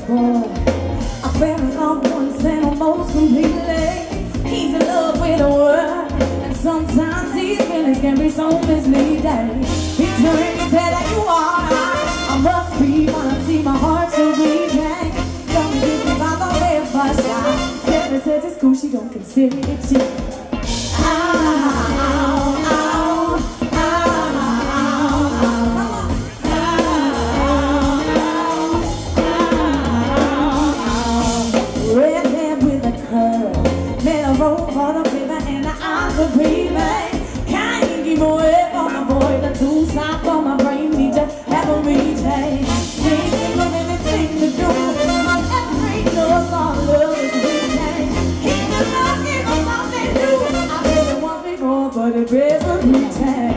boy. I fell in love once and almost completely. He's in love with the world, and sometimes these feelings can be so misleading. He turned his head like you are. I must be wanna see my heart so beating. Come kiss me by the very first time. Sarah says it's cool, she don't consider it cheap. For the river and the eyes of breathing. Can't keep away from my boy. The two sides for my brain need to have a retake. Can't think of anything to do. My every knows all love is retake. He's the love, give us something new. I said it once before, but it bears a retake.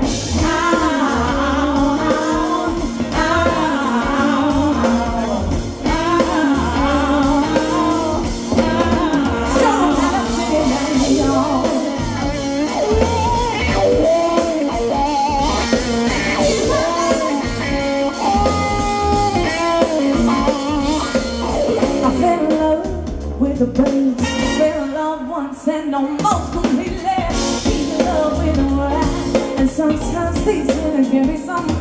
The birds fell in love once and almost completely. He's in love with the world, and sometimes these feelings can be so